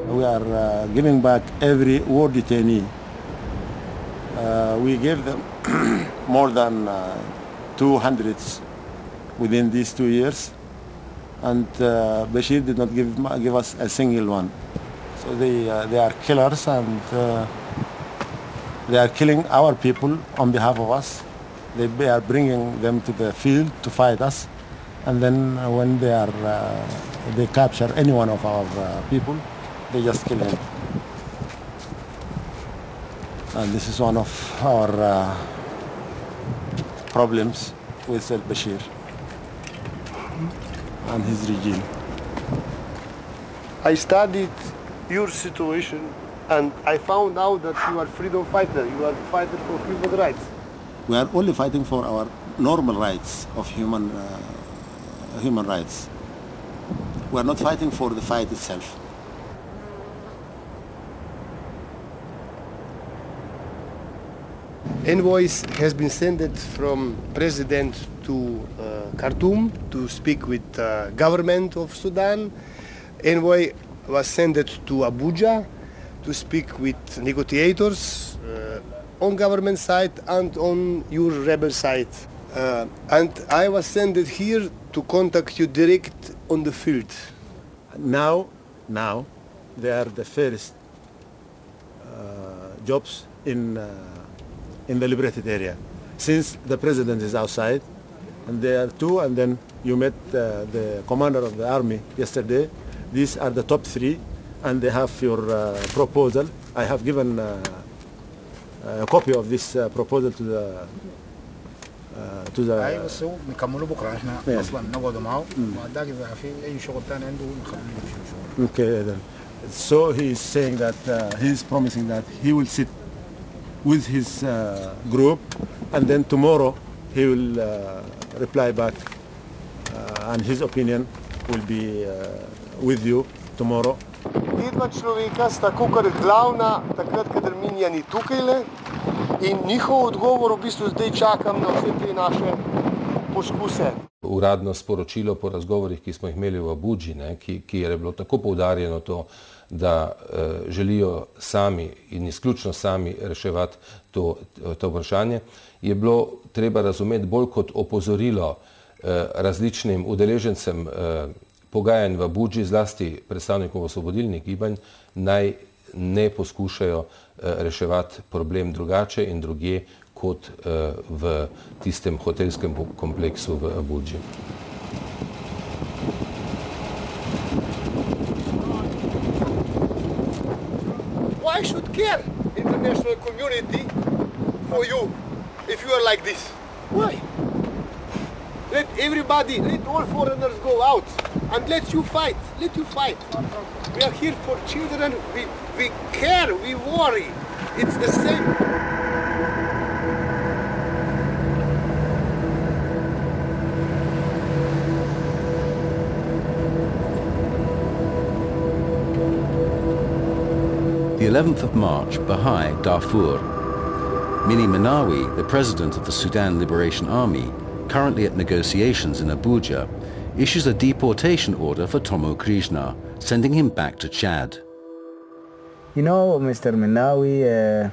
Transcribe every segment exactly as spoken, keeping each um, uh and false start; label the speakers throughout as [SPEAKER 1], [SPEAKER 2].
[SPEAKER 1] We are uh, giving back every war detainee. Uh, we gave them more than uh, two hundred within these two years, and uh, Bashir did not give, give us a single one. So they, uh, they are killers, and uh, they are killing our people on behalf of us. They are bringing them to the field to fight us, and then uh, when they are uh, they capture any one of our uh, people, they just kill him. And this is one of our uh, problems with al-Bashir and his regime.
[SPEAKER 2] I studied your situation, and I found out that you are freedom fighter. You are fighter for human rights.
[SPEAKER 1] We are only fighting for our normal rights of human uh, human rights. We are not fighting for the fight itself.
[SPEAKER 2] Envoys has been sent from president to uh, Khartoum to speak with uh, government of Sudan. Envoy was sent to Abuja to speak with negotiators uh, on government side and on your rebel side. Uh, and I was sent here to contact you direct on the field.
[SPEAKER 1] Now, now, they are the first uh, jobs in uh, in the liberated area. Since the president is outside, and there are two, and then you met uh, the commander of the army yesterday. These are the top three, and they have your uh, proposal. I have given uh, a copy of this uh, proposal to the uh, to the.
[SPEAKER 3] Yes.
[SPEAKER 1] Okay, then. So he is saying that uh, he is promising that he will sit with his uh, group, and then tomorrow he will uh, reply back, uh, and his opinion will be uh, with you tomorrow.
[SPEAKER 2] Идва човека с тако каде главна, такrat каде минја ни тукајле, и njihov odgovor v bistvu zdaj čakam na vse te naše poskuse.
[SPEAKER 4] Uradno sporočilo po razgovorih, ki smo jih imeli v Abuji, ne, ki, ki je bilo tako poudarjeno to, da uh, želijo sami in izključno sami reševati to, to vprašanje, je bilo treba razumeti bolj kot opozorilo uh, različnim udeležencem uh, pogajanj v Abuji, zlasti predstavnikom osvobodilnih gibanj, naj ne poskušajo uh, reševati problem drugače in drugje kot uh, v tistem hotelskem kompleksu v Abuji.
[SPEAKER 2] Why should care international community for you if you are like this? Why? Let everybody, let all foreigners go out and let you fight. Let you fight. We are here for children. We, we care. We worry. It's the same.
[SPEAKER 5] The eleventh of March, Bahai, Darfur. Mini Minawi, the president of the Sudan Liberation Army, currently at negotiations in Abuja, issues a deportation order for Tomo Krishna, sending him back to Chad.
[SPEAKER 6] You know, Mister Minawi, uh,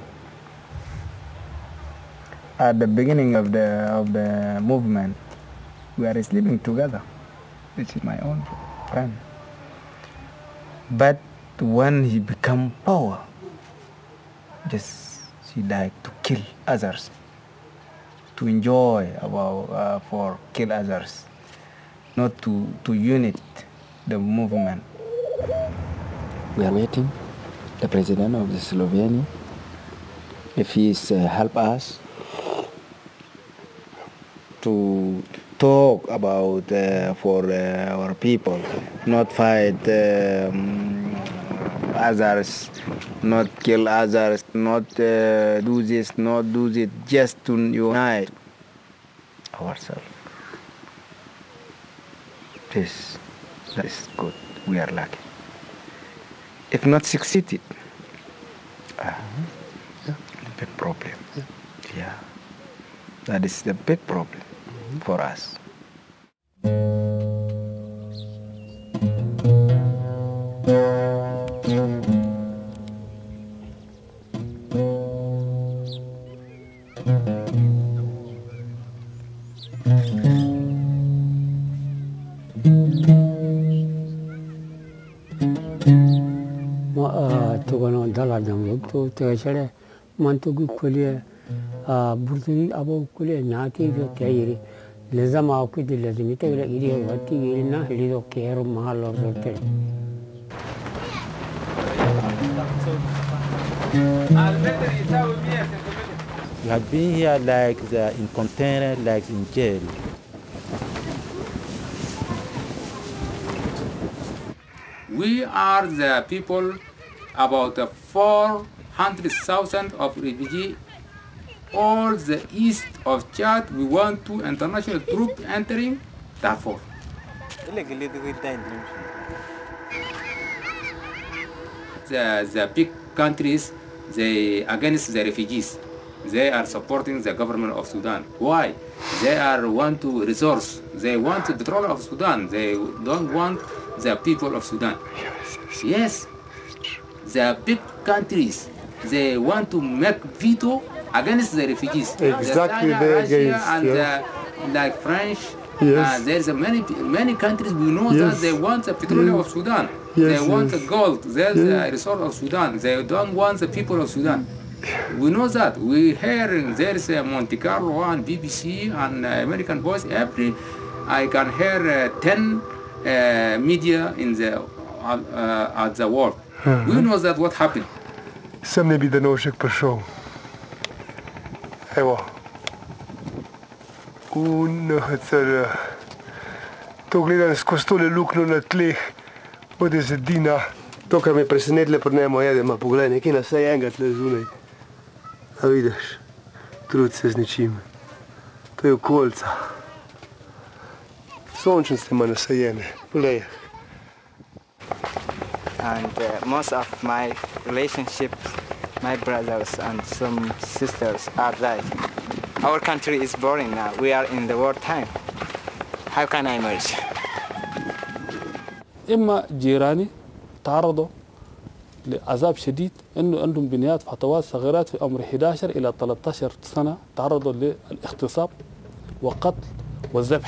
[SPEAKER 6] at the beginning of the, of the movement, we are sleeping together. This is my own friend. But when he become power, just he like to kill others, to enjoy about uh, for kill others, not to to unite the movement.
[SPEAKER 7] We are waiting the president of the Slovenia, if he is uh, help us to talk about uh, for uh, our people, not fight um, others, not kill others, not uh, do this, not do this, just to unite ourselves. This, that is good. We are lucky. If not succeeded, uh, yeah. big problem. Yeah. yeah, that is the big problem mm-hmm. for us.
[SPEAKER 6] Thank you.
[SPEAKER 3] ma togono dala dam to te chere mantugu kulie a burti abo kulie nyaki jo tayiri lezama akudi lezimite ile iri wati ilna lido kero mahalo rote.
[SPEAKER 8] We have been here like the, in container, like in jail.
[SPEAKER 9] We are the people, about four hundred thousand of refugees, all the east of Chad. We want to international troops entering Darfur. The, the big countries, they against the refugees. They are supporting the government of Sudan. Why? They are want to resource. They want the petrol of Sudan. They don't want the people of Sudan. Yes, the big countries, they want to make veto against the refugees.
[SPEAKER 2] Exactly,
[SPEAKER 9] the China,
[SPEAKER 2] they're
[SPEAKER 9] Russia,
[SPEAKER 2] against,
[SPEAKER 9] and
[SPEAKER 2] yeah.
[SPEAKER 9] the, like French.
[SPEAKER 2] Yes.
[SPEAKER 9] Uh, there's a many many countries we know
[SPEAKER 2] Yes.
[SPEAKER 9] that they want the petroleum
[SPEAKER 2] Yes.
[SPEAKER 9] of Sudan.
[SPEAKER 2] Yes,
[SPEAKER 9] They want
[SPEAKER 2] yes.
[SPEAKER 9] the gold. There's
[SPEAKER 2] Yes.
[SPEAKER 9] the resource of Sudan. They don't want the people of Sudan. We know that. We hear there's a Monte Carlo and B B C and uh, American Voice. Every I can hear uh, ten uh, media in the uh, uh, at the world.
[SPEAKER 2] Uh-huh.
[SPEAKER 9] We know that what happened.
[SPEAKER 2] Sem ne bi Danošek prišel. Evo. U N H C R. To gledam skozi tole luknjo na tleh, od je zedina. To, kar me presenetilo pri njemu je, da ima pogled nekje na vsaj enega tle zunaj. A vidiš, trud se z ničim. To je okolica. Sončnice ima nasajene, poglej.
[SPEAKER 10] And uh, most of my relationships, my brothers and some sisters are died. Our country is boring now. We are in the war time. How can I merge?
[SPEAKER 11] إما جيراني تعرضوا لعذاب شديد إنه عندهم بنيات فتوات صغيرات في عمر إحدى عشر إلى ثلاثة عشر سنة تعرضوا للاغتصاب والقتل والذبح.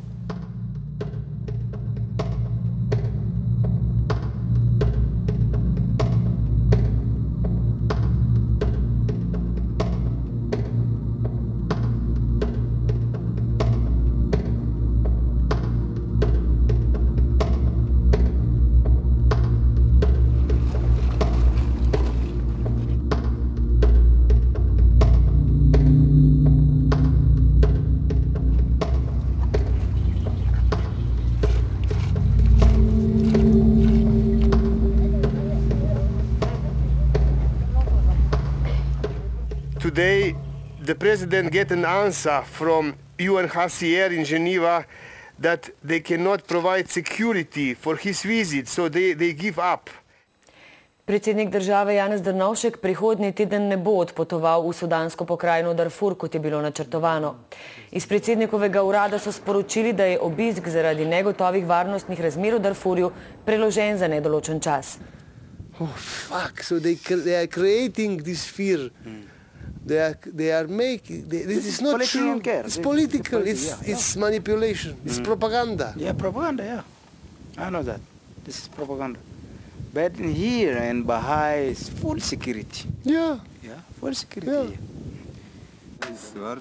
[SPEAKER 2] Today, the president get an answer from U N H C R in Geneva that they cannot provide security for his visit, so they, they give up.
[SPEAKER 12] Predsednik države Janez Drnovšek prihodnji teden ne bo odpotoval v sudansko pokrajino Darfur, kot je bilo načrtovano. Iz predsednikovega urada so sporočili, da je obisk zaradi negotovih varnostnih razmer v Darfurju preložen za nedoločen čas.
[SPEAKER 2] Oh, fuck, so they, they are creating this fear. Mm. They are, they are making, they, this, this is not true. Care. It's political, it's, yeah, yeah. it's manipulation, it's mm. propaganda.
[SPEAKER 7] Yeah, propaganda, yeah. I know that. This is propaganda. But in here in Bahai, it's full security.
[SPEAKER 2] Yeah.
[SPEAKER 7] Yeah, full security.
[SPEAKER 5] Yeah.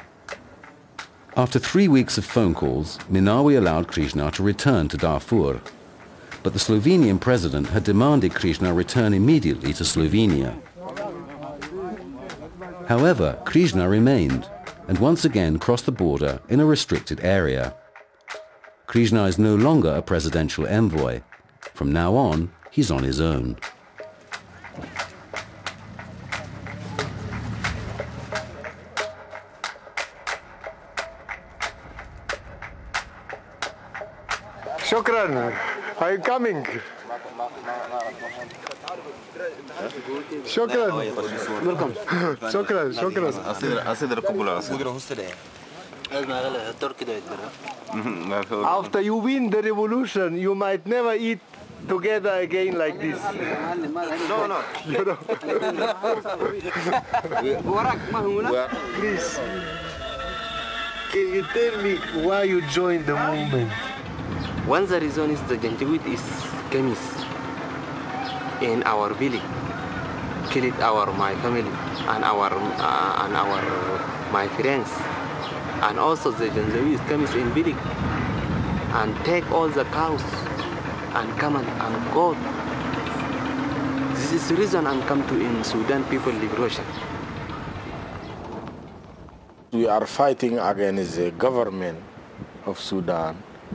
[SPEAKER 5] After three weeks of phone calls, Minawi allowed Krishna to return to Darfur. But the Slovenian president had demanded Krishna return immediately to Slovenia. However, Krishna remained and once again crossed the border in a restricted area. Krishna is no longer a presidential envoy. From now on, he's on his own.
[SPEAKER 2] Shukran, are you coming? Shukran. Welcome. Shukran, shukran. After you win the revolution, you might never eat together again like this. No, no. You know. Please, can you tell me why you joined the movement?
[SPEAKER 13] One the reason is the Janjaweed is chemist. in our village, killed our my family and our uh, and our my friends, and also the Janjaweed comes in village and take all the cows and come and, and go. This is the reason I'm come to in Sudan People Liberation.
[SPEAKER 14] We are fighting against the government of Sudan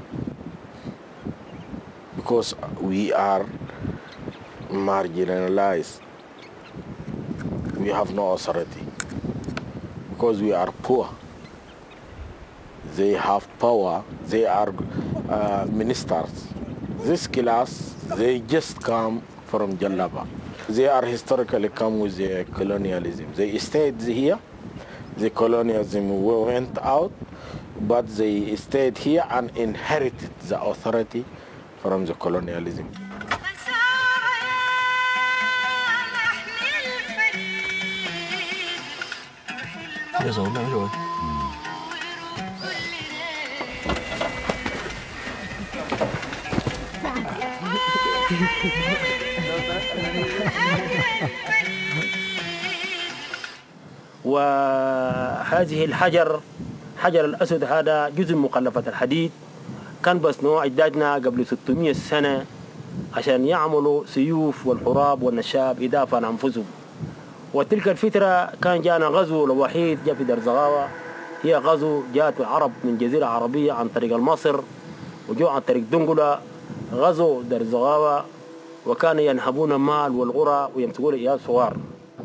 [SPEAKER 14] because we are marginalized. We have no authority because we are poor. They have power. They are uh, ministers. This class, they just come from Jalaba. They are historically come with the colonialism. They stayed here. The colonialism went out, but they stayed here and inherited the authority from the colonialism.
[SPEAKER 15] وهذه الحجر حجر الأسود هذا جزء من مخلفات الحديد كان بصنوع أجدادنا قبل ستمئة سنة عشان يعملوا سيوف والحراب والنشاب إضافة عن أنفسهم. وتلك الفترة كان جانا غزو الوحيد جاء في درزغاوة، هي غزو جاءت العرب من جزيرة عربية عن طريق مصر وجو عن طريق دنقلة، غزو درزغاوة وكانوا ينهبون المال والغرى ويمسكون إياه صغار.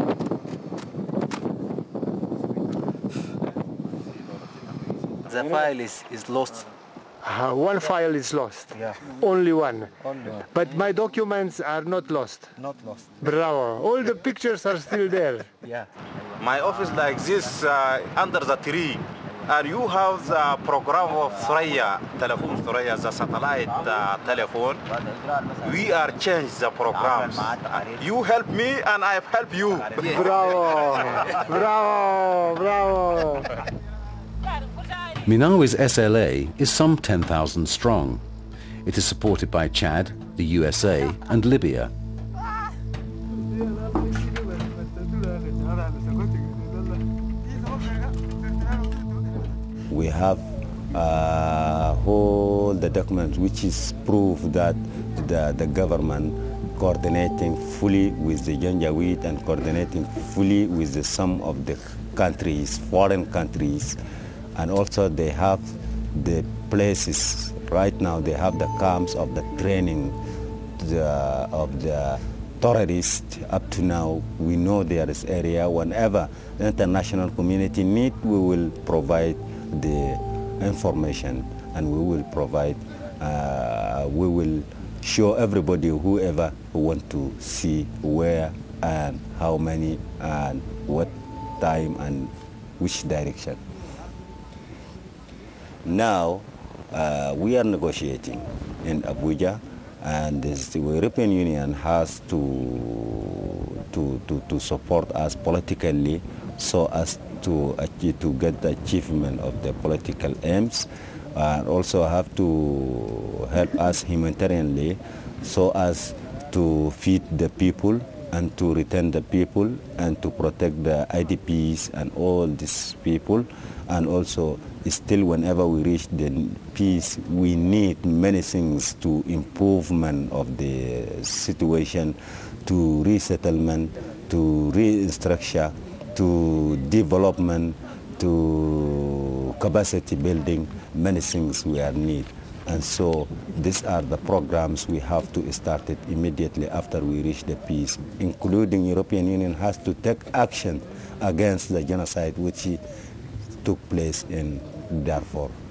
[SPEAKER 13] The file is, is lost.
[SPEAKER 2] Uh, one file is lost.
[SPEAKER 13] Yeah.
[SPEAKER 2] Only one.
[SPEAKER 13] Only one.
[SPEAKER 2] But my documents are not lost.
[SPEAKER 13] Not lost.
[SPEAKER 2] Bravo. All the pictures are still there.
[SPEAKER 13] Yeah.
[SPEAKER 16] My office like this uh, under the tree. And you have the program of Thuraya, telephone Thuraya, the satellite uh, telephone. We are changed the programs. You help me and I help you.
[SPEAKER 2] Bravo. Bravo. Bravo.
[SPEAKER 5] Minawi's S L A is some ten thousand strong. It is supported by Chad, the U S A, and Libya.
[SPEAKER 17] We have uh, all the documents which is proof that the, the government coordinating fully with the Janjaweed and coordinating fully with the, some of the countries, foreign countries, and also they have the places. Right now they have the camps of the training the, of the terrorists. Up to now, we know there is area. Whenever the international community need, we will provide the information, and we will provide, uh, we will show everybody, whoever who want to see where and how many and what time and which direction. Now, uh, we are negotiating in Abuja, and this, the European Union has to, to, to, to support us politically so as to achieve, to get the achievement of the political aims, and also have to help us humanitarianly so as to feed the people and to return the people and to protect the I D Ps and all these people. And also, still whenever we reach the peace, we need many things to improvement of the situation, to resettlement, to re-structure, to development, to capacity building, many things we are need. And so these are the programs we have to start it immediately after we reach the peace, including European Union has to take action against the genocide which took place in Darfur.